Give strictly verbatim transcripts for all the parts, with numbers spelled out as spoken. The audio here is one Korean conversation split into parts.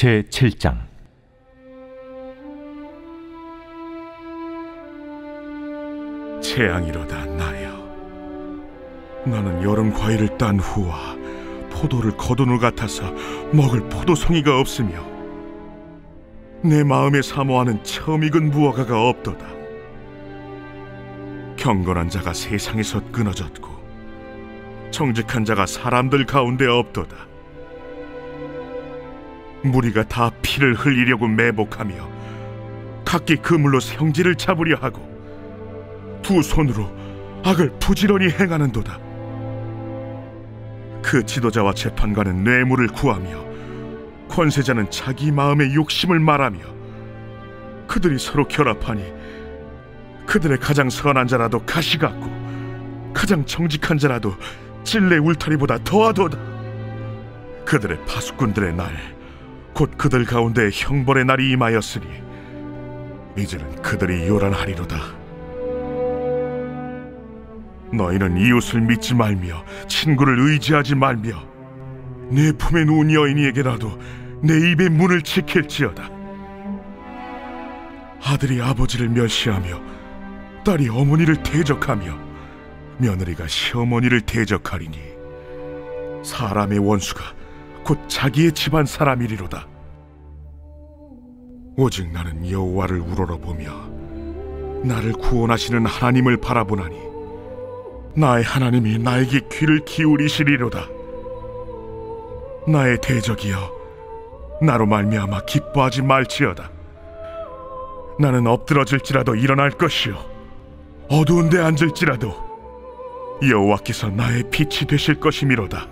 제칠 장. 재앙이로다 나여, 나는 여름 과일을 딴 후와 포도를 거둔 후 같아서 먹을 포도송이가 없으며 내 마음에 사모하는 처음 익은 무화과가 없도다. 경건한 자가 세상에서 끊어졌고 정직한 자가 사람들 가운데 없도다. 무리가 다 피를 흘리려고 매복하며 각기 그물로 생지를 잡으려 하고 두 손으로 악을 부지런히 행하는도다. 그 지도자와 재판관은 뇌물을 구하며 권세자는 자기 마음의 욕심을 말하며 그들이 서로 결합하니 그들의 가장 선한 자라도 가시 같고 가장 정직한 자라도 찔레 울타리보다 더하도다. 그들의 파수꾼들의 날, 곧 그들 가운데 형벌의 날이 임하였으니 이제는 그들이 요란하리로다. 너희는 이웃을 믿지 말며 친구를 의지하지 말며 내 품에 누운 여인에게라도 내 입의 문을 지킬지어다. 아들이 아버지를 멸시하며 딸이 어머니를 대적하며 며느리가 시어머니를 대적하리니 사람의 원수가 곧 자기의 집안 사람이리로다. 오직 나는 여호와를 우러러보며 나를 구원하시는 하나님을 바라보나니 나의 하나님이 나에게 귀를 기울이시리로다. 나의 대적이여, 나로 말미암아 기뻐하지 말지어다. 나는 엎드러질지라도 일어날 것이요 어두운 데 앉을지라도 여호와께서 나의 빛이 되실 것이미로다.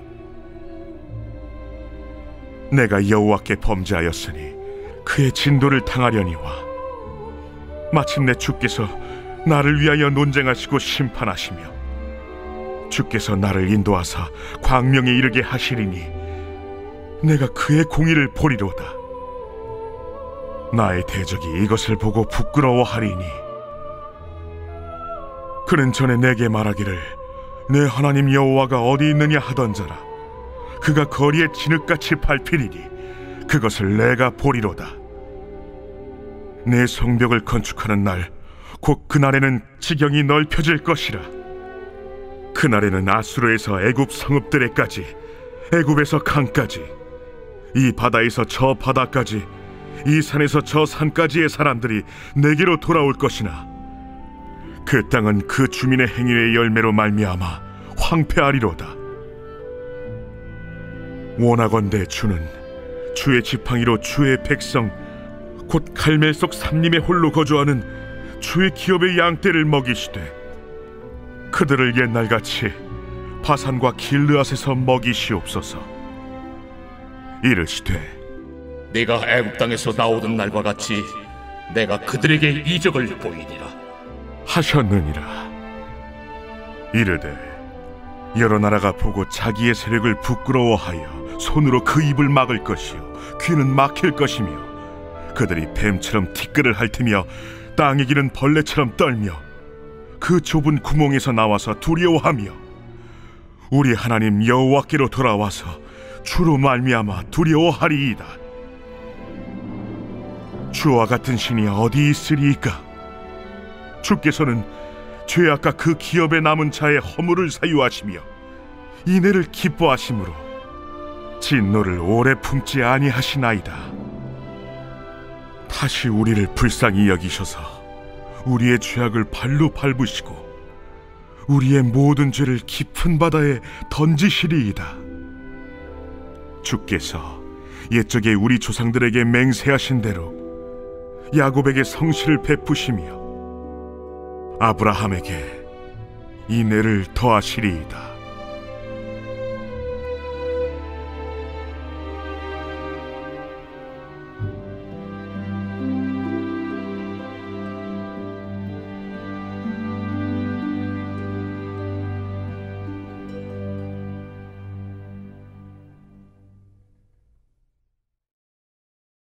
내가 여호와께 범죄하였으니 그의 진도를 당하려니와 마침내 주께서 나를 위하여 논쟁하시고 심판하시며 주께서 나를 인도하사 광명에 이르게 하시리니 내가 그의 공의를 보리로다. 나의 대적이 이것을 보고 부끄러워하리니 그는 전에 내게 말하기를 내 하나님 여호와가 어디 있느냐 하던 자라. 그가 거리에 진흙같이 밟히리니 그것을 내가 보리로다. 내 성벽을 건축하는 날, 곧 그날에는 지경이 넓혀질 것이라. 그날에는 아수르에서 애굽 성읍들에까지, 애굽에서 강까지, 이 바다에서 저 바다까지, 이 산에서 저 산까지의 사람들이 내게로 돌아올 것이나 그 땅은 그 주민의 행위의 열매로 말미암아 황폐하리로다. 원하건대 주는 주의 지팡이로 주의 백성 곧 갈멜 속 삼림에 홀로 거주하는 주의 기업의 양떼를 먹이시되 그들을 옛날같이 바산과 길르앗에서 먹이시옵소서. 이르시되 네가 애굽 땅에서 나오던 날과 같이 내가 그들에게 이적을 보이리라 하셨느니라. 이르되 여러 나라가 보고 자기의 세력을 부끄러워하여 손으로 그 입을 막을 것이요 귀는 막힐 것이며 그들이 뱀처럼 티끌을 핥으며 땅에 기는 벌레처럼 떨며 그 좁은 구멍에서 나와서 두려워하며 우리 하나님 여호와께로 돌아와서 주로 말미암아 두려워하리이다. 주와 같은 신이 어디 있으리이까? 주께서는 죄악과 그 기업에 남은 자의 허물을 사유하시며 이내를 기뻐하심으로 진노를 오래 품지 아니하시나이다. 다시 우리를 불쌍히 여기셔서 우리의 죄악을 발로 밟으시고 우리의 모든 죄를 깊은 바다에 던지시리이다. 주께서 옛적에 우리 조상들에게 맹세하신 대로 야곱에게 성실을 베푸시며 아브라함에게 인애를 더하시리이다.